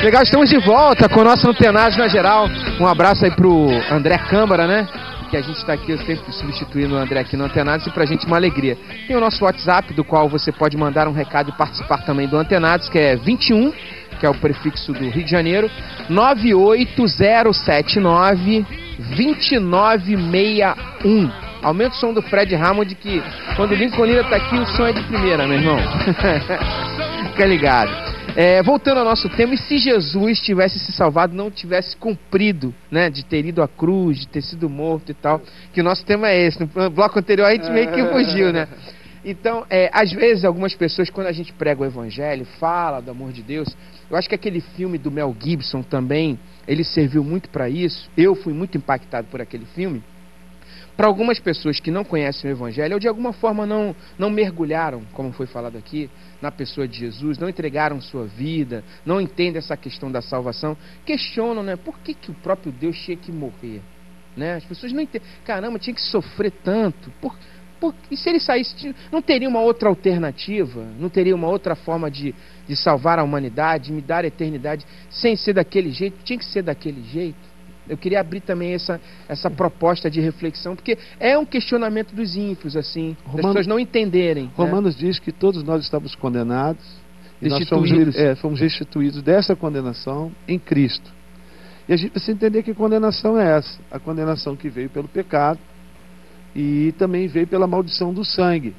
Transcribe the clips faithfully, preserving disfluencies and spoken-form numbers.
Legal, estamos de volta com o nosso Antenados na Geral. Um abraço aí pro André Câmara, né? Que a gente está aqui, eu sempre substituindo o André aqui no Antenados, e pra gente uma alegria. Tem o nosso WhatsApp, do qual você pode mandar um recado e participar também do Antenados, que é vinte e um, que é o prefixo do Rio de Janeiro, nove oito zero sete nove, dois nove seis um. Aumenta o som do Fred Hammond, que quando o Lincoln Lira tá aqui, o som é de primeira, meu irmão. Fica ligado. É, voltando ao nosso tema, e se Jesus tivesse se salvado, não tivesse cumprido, né, de ter ido à cruz, de ter sido morto e tal, que o nosso tema é esse. No bloco anterior a gente meio que fugiu, né? Então, é, às vezes, algumas pessoas, quando a gente prega o evangelho, fala do amor de Deus, eu acho que aquele filme do Mel Gibson também, ele serviu muito para isso. Eu fui muito impactado por aquele filme. Para algumas pessoas que não conhecem o evangelho, ou de alguma forma não, não mergulharam, como foi falado aqui, na pessoa de Jesus, não entregaram sua vida, não entendem essa questão da salvação, questionam, né? Por que, que o próprio Deus tinha que morrer? Né? As pessoas não entendem. Caramba, tinha que sofrer tanto. Por, por, e se ele saísse, não teria uma outra alternativa? Não teria uma outra forma de, de salvar a humanidade, de me dar a eternidade, sem ser daquele jeito? Tinha que ser daquele jeito? Eu queria abrir também essa, essa proposta de reflexão, porque é um questionamento dos ímpios, assim, Romano, das pessoas não entenderem. Romanos, né, diz que todos nós estamos condenados, e nós fomos, é, fomos restituídos dessa condenação em Cristo. E a gente precisa entender que condenação é essa, a condenação que veio pelo pecado e também veio pela maldição do sangue.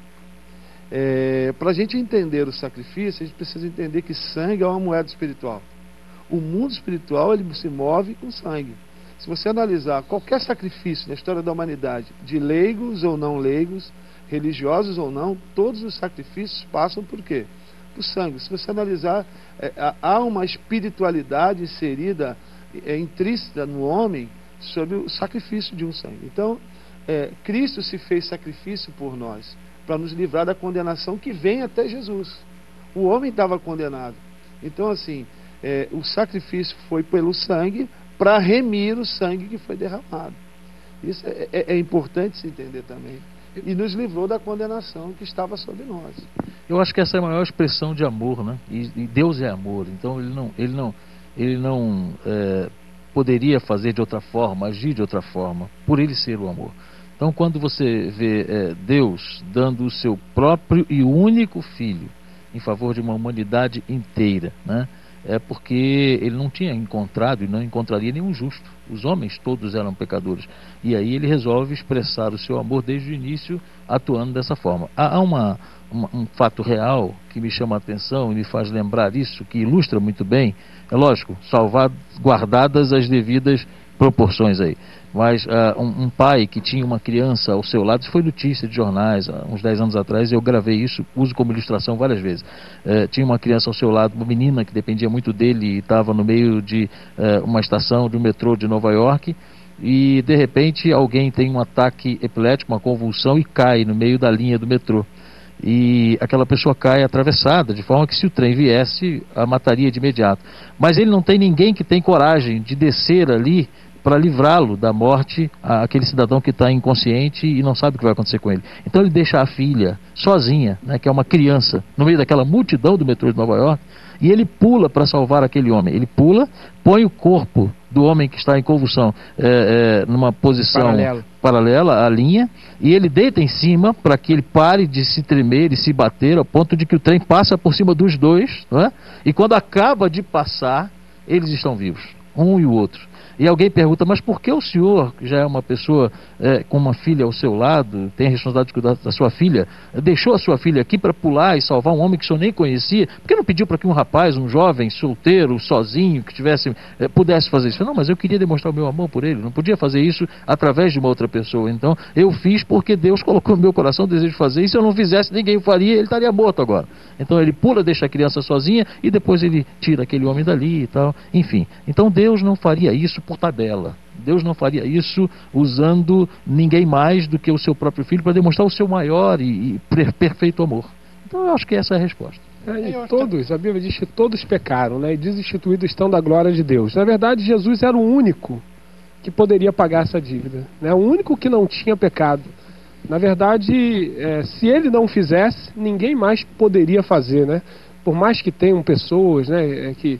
É, para a gente entender o sacrifício, a gente precisa entender que sangue é uma moeda espiritual. O mundo espiritual, ele se move com sangue. Se você analisar qualquer sacrifício na história da humanidade, de leigos ou não leigos, religiosos ou não, todos os sacrifícios passam por quê? Por sangue. Se você analisar, é, há uma espiritualidade inserida, é, intrínseca no homem, sobre o sacrifício de um sangue. Então, é, Cristo se fez sacrifício por nós, para nos livrar da condenação que vem até Jesus. O homem estava condenado. Então, assim, é, o sacrifício foi pelo sangue, para remir o sangue que foi derramado. Isso é, é, é importante se entender também. E nos livrou da condenação que estava sobre nós. Eu acho que essa é a maior expressão de amor, né? E, e Deus é amor. Então ele não, ele não, ele não é, poderia fazer de outra forma, agir de outra forma, por ele ser o amor. Então quando você vê é, Deus dando o seu próprio e único Filho em favor de uma humanidade inteira, né? É porque ele não tinha encontrado e não encontraria nenhum justo. Os homens todos eram pecadores. E aí ele resolve expressar o seu amor desde o início, atuando dessa forma. Há uma, uma, um fato real que me chama a atenção e me faz lembrar isso, que ilustra muito bem. É lógico, salvar, guardadas as devidas proporções aí. Mas uh, um, um pai que tinha uma criança ao seu lado, isso foi notícia de jornais, há uns dez anos atrás, eu gravei isso, uso como ilustração várias vezes. Uh, tinha uma criança ao seu lado, uma menina que dependia muito dele e estava no meio de uh, uma estação de um metrô de Nova York, e de repente alguém tem um ataque epilético, uma convulsão, e cai no meio da linha do metrô. E aquela pessoa cai atravessada, de forma que se o trem viesse, a mataria de imediato. Mas ele não tem ninguém que tem coragem de descer ali para livrá-lo da morte, aquele cidadão que está inconsciente e não sabe o que vai acontecer com ele. Então ele deixa a filha sozinha, né, que é uma criança, no meio daquela multidão do metrô de Nova York, e ele pula para salvar aquele homem. Ele pula, põe o corpo do homem que está em convulsão é, é, numa posição Paralelo. paralela à linha, e ele deita em cima para que ele pare de se tremer e se bater, ao ponto de que o trem passa por cima dos dois, não é? E quando acaba de passar, eles estão vivos, um e o outro. E alguém pergunta, mas por que o senhor, que já é uma pessoa é, com uma filha ao seu lado, tem a responsabilidade de cuidar da sua filha, deixou a sua filha aqui para pular e salvar um homem que o senhor nem conhecia? Por que não pediu para que um rapaz, um jovem, solteiro, sozinho, que tivesse, é, pudesse fazer isso? Não, mas eu queria demonstrar o meu amor por ele, não podia fazer isso através de uma outra pessoa. Então eu fiz porque Deus colocou no meu coração o desejo de fazer, e se eu não fizesse, ninguém o faria, ele estaria morto agora. Então ele pula, deixa a criança sozinha, e depois ele tira aquele homem dali e tal, enfim. Então Deus não faria isso por tabela. Deus não faria isso usando ninguém mais do que o seu próprio filho para demonstrar o seu maior e, e perfeito amor. Então eu acho que essa é a resposta. É, e todos, a Bíblia diz que todos pecaram, né, e desinstituídos estão da glória de Deus. Na verdade, Jesus era o único que poderia pagar essa dívida, né, o único que não tinha pecado. Na verdade, é, se ele não fizesse, ninguém mais poderia fazer, né? Por mais que tenham pessoas, né, é, que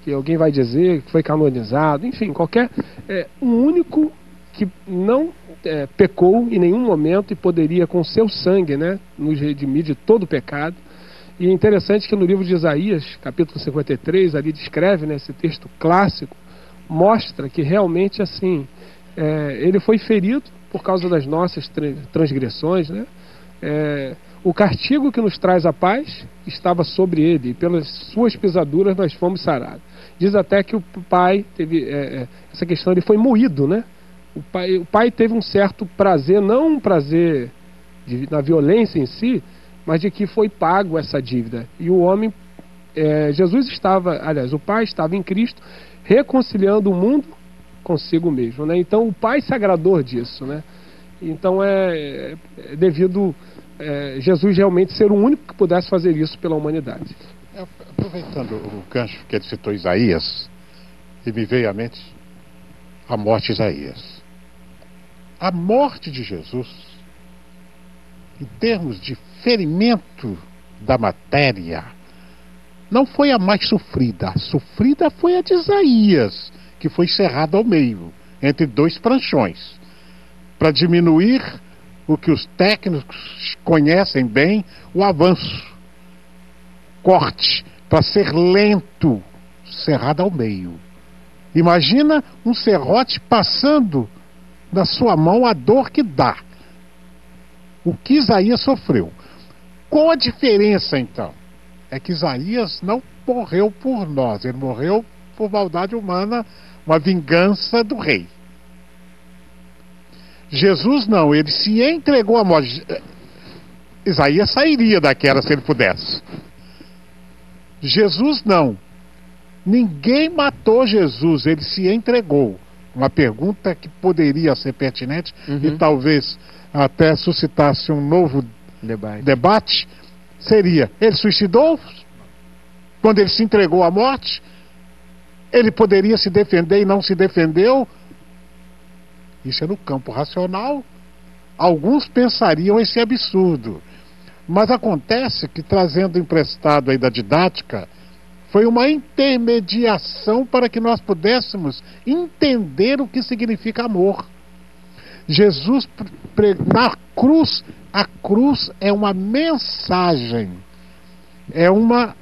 que alguém vai dizer que foi canonizado, enfim, qualquer... É, um único que não é, pecou em nenhum momento e poderia, com seu sangue, né, nos redimir de todo o pecado. E é interessante que no livro de Isaías, capítulo cinquenta e três, ali descreve, né, esse texto clássico, mostra que realmente, assim, é, ele foi ferido por causa das nossas transgressões, né? É, o castigo que nos traz a paz estava sobre ele, e pelas suas pisaduras nós fomos sarados. Diz até que o pai teve é, é, essa questão, ele foi moído, né? O pai, o pai teve um certo prazer, não um prazer de, na violência em si, mas de que foi pago essa dívida. E o homem, é, Jesus estava, aliás, o pai estava em Cristo, reconciliando o mundo consigo mesmo, né? Então o pai se agradou disso, né? Então é, é devido é, Jesus realmente ser o único que pudesse fazer isso pela humanidade. É, aproveitando o gancho que ele citou Isaías, e me veio à mente a morte de Isaías. A morte de Jesus, em termos de ferimento da matéria, não foi a mais sofrida. A sofrida foi a de Isaías, que foi cerrada ao meio, entre dois pranchões, para diminuir o que os técnicos conhecem bem, o avanço. Corte, para ser lento, cerrado ao meio. Imagina um serrote passando na sua mão, a dor que dá. O que Isaías sofreu. Qual a diferença, então? É que Isaías não morreu por nós, ele morreu por maldade humana, uma vingança do rei. Jesus não, ele se entregou à morte. Isaías sairia daquela se ele pudesse. Jesus não. Ninguém matou Jesus, ele se entregou. Uma pergunta que poderia ser pertinente uhum. e talvez até suscitasse um novo debate. debate seria: ele suicidou? Quando ele se entregou à morte? Ele poderia se defender e não se defendeu? Isso é no campo racional. Alguns pensariam esse absurdo. Mas acontece que, trazendo emprestado aí da didática, foi uma intermediação para que nós pudéssemos entender o que significa amor. Jesus, na cruz, a cruz é uma mensagem, é uma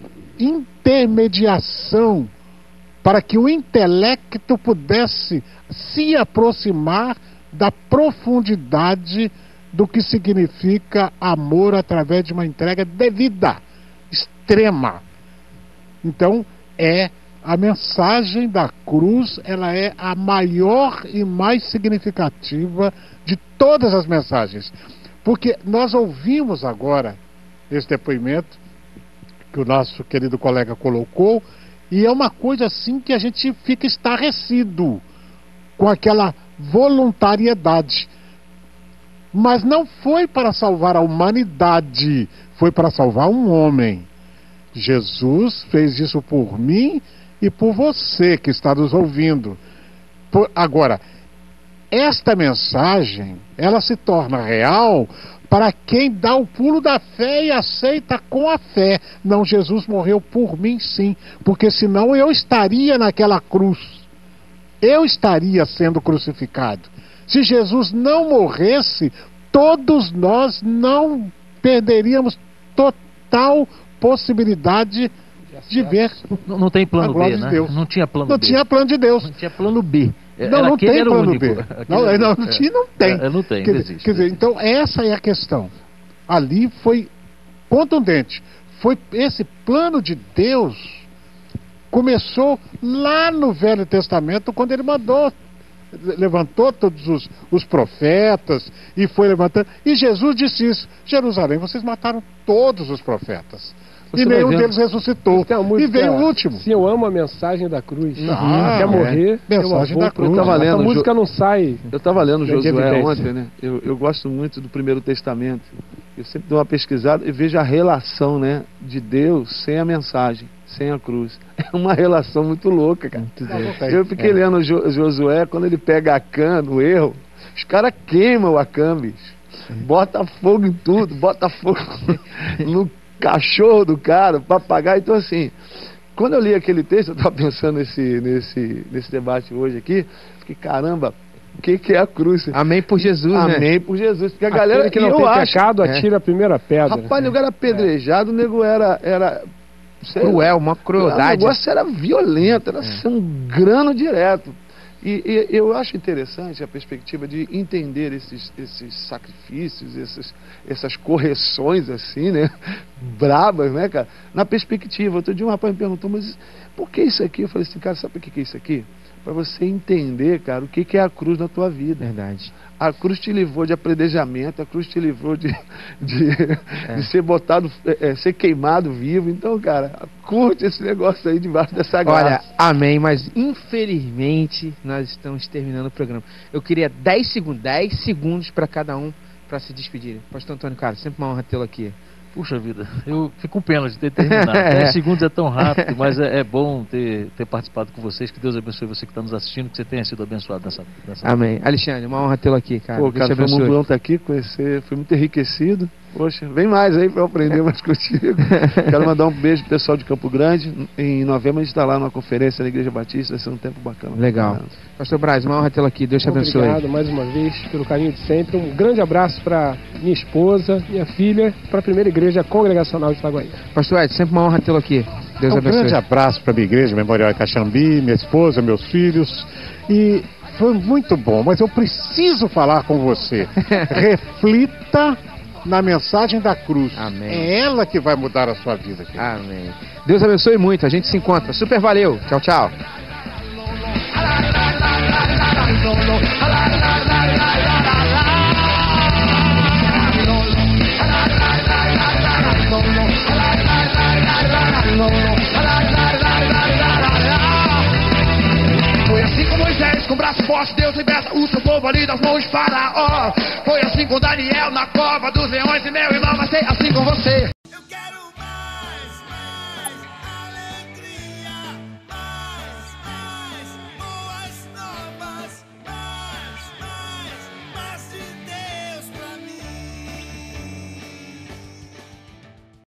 intermediação para que o intelecto pudesse se aproximar da profundidade do que significa amor através de uma entrega devida, extrema. Então, é a mensagem da cruz, ela é a maior e mais significativa de todas as mensagens. Porque nós ouvimos agora esse depoimento que o nosso querido colega colocou, e é uma coisa assim que a gente fica estarrecido com aquela voluntariedade. Mas não foi para salvar a humanidade, foi para salvar um homem. Jesus fez isso por mim e por você que está nos ouvindo. Por, agora, esta mensagem, ela se torna real para quem dá o pulo da fé e aceita com a fé. Não, Jesus morreu por mim sim, porque senão eu estaria naquela cruz. Eu estaria sendo crucificado. Se Jesus não morresse, todos nós não perderíamos total possibilidade de ver. Não, não tem plano B, né? De não tinha plano não B. Não tinha plano de Deus. Não tinha plano B. Não, não tem plano B. Não, não, não, é, tinha, não tem. É, não tem, quer, não existe, quer dizer, existe. então essa é a questão. Ali foi contundente. Foi esse plano de Deus começou lá no Velho Testamento, quando ele mandou, levantou todos os, os profetas e foi levantando. E Jesus disse isso: Jerusalém, vocês mataram todos os profetas. Você e nenhum deles ressuscitou. Música, e veio o último. Sim, eu amo a mensagem da cruz. Ah, Quer morrer, é. Mensagem eu da cruz. Eu tava lendo, Essa música não sai. Eu estava lendo Josué evidência. ontem, né? Eu, eu gosto muito do Primeiro Testamento. Eu sempre dou uma pesquisada e vejo a relação, né, de Deus sem a mensagem, sem a cruz. É uma relação muito louca, cara. Muito eu fiquei é. lendo jo, Josué, quando ele pega Acã no erro, os caras queimam o Acã, bicho. Bota fogo em tudo, bota fogo no cachorro do cara, o papagaio. Então assim, quando eu li aquele texto, eu estava pensando nesse, nesse, nesse debate hoje aqui, fiquei, caramba, o que, que é a cruz? Amém por Jesus, Amém né? Amém por Jesus. Porque a galera Aquele que não eu tem acho, pecado, atira é. a primeira pedra. Rapaz, o nego era apedrejado, o nego era... era cruel, uma crueldade. O negócio era violento, era é. sangrando direto. E, e eu acho interessante a perspectiva de entender esses, esses sacrifícios, esses, essas correções assim, né? Brabas, né, cara? Na perspectiva. Outro dia um rapaz me perguntou, mas por que isso aqui? Eu falei assim, cara, sabe por que é isso aqui? Para você entender, cara, o que, que é a cruz na tua vida. Verdade. A cruz te livrou de apredejamento, a cruz te livrou de, de, é. de ser botado, é, ser queimado vivo. Então, cara, curte esse negócio aí debaixo dessa graça. Olha, amém, mas infelizmente nós estamos terminando o programa. Eu queria dez segundos, dez segundos para cada um para se despedirem. Pastor Antônio Carlos, sempre uma honra tê-lo aqui. Puxa vida, eu fico com pena de ter terminado. dez segundos é tão rápido, mas é, é bom ter, ter participado com vocês. Que Deus abençoe você que está nos assistindo, que você tenha sido abençoado nessa. nessa Amém. Vida. Alexandre, uma honra tê-lo aqui, cara. Pô, cara, foi muito bom estar aqui, conhecer, fui muito enriquecido. Poxa, vem mais aí para eu aprender mais contigo. Quero mandar um beijo pro pessoal de Campo Grande. Em novembro a gente está lá numa conferência na Igreja Batista, vai ser um tempo bacana. Legal. Pastor Braz, uma honra tê-lo aqui. Deus te abençoe. Obrigado mais uma vez pelo carinho de sempre. Um grande abraço para minha esposa, minha filha, para a primeira igreja congregacional de Itaguaí. Pastor Ed, sempre uma honra tê-lo aqui. Deus um abençoe. Um grande abraço para a minha igreja Memorial Caxambi, minha esposa, meus filhos. E foi muito bom, mas eu preciso falar com você. Reflita na mensagem da cruz. Amém. É ela que vai mudar a sua vida. Querido. Amém. Deus abençoe muito. A gente se encontra. Super valeu. Tchau, tchau. Foi assim com Moisés, com o braço forte, Deus liberta o seu povo ali das mãos de Faraó. Foi assim com Daniel na cova dos leões, e meu irmão vai ser assim com você.